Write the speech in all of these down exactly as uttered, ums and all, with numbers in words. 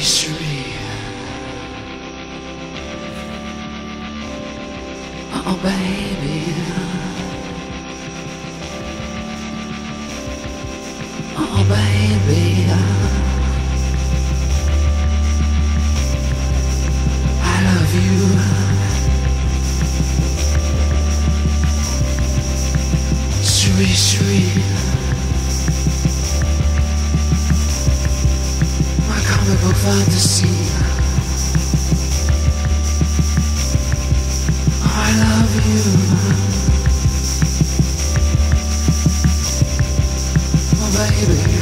Cherie. Oh, baby. Oh, baby. I love you. Cherie, Cherie. My comic book fantasy. I love you. Oh, baby.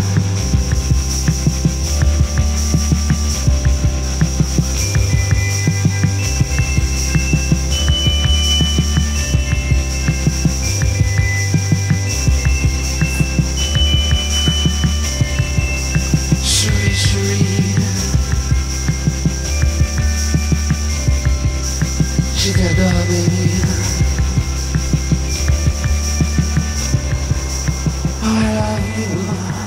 Cherie, Cherie. Je t'adore, baby. I love you.